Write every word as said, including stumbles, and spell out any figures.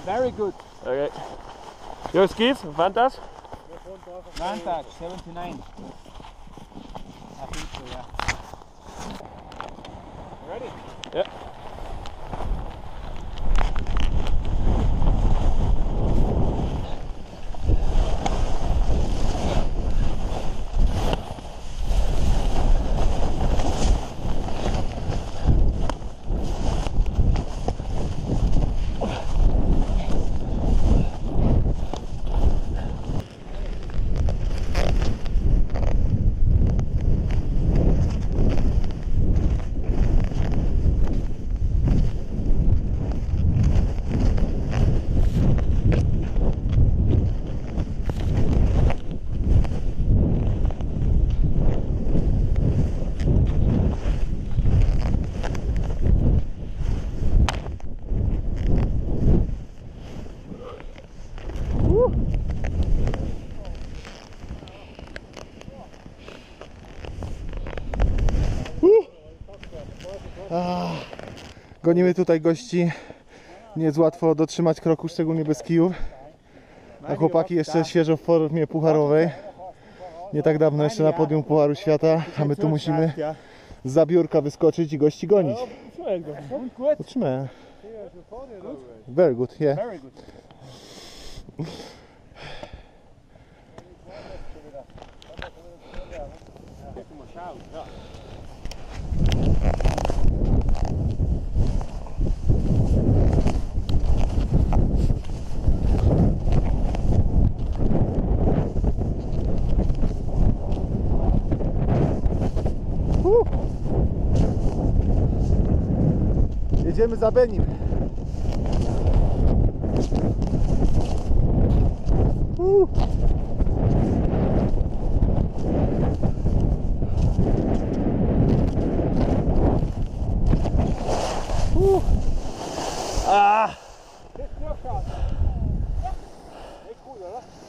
Very good. Okay. Your skis, Vantage? Vantage, seventy-nine. I think so, yeah. Ready? Yeah. Ah, gonimy tutaj gości. Nie jest łatwo dotrzymać kroku, szczególnie bez kijów. A chłopaki jeszcze świeżo w formie pucharowej. Nie tak dawno jeszcze na podium Pucharu Świata, a my tu musimy z zabiórka wyskoczyć i gości gonić. Utrzymałem. Very good, yeah. Uh. Jedziemy za Benim. Uh. Uh. Ah.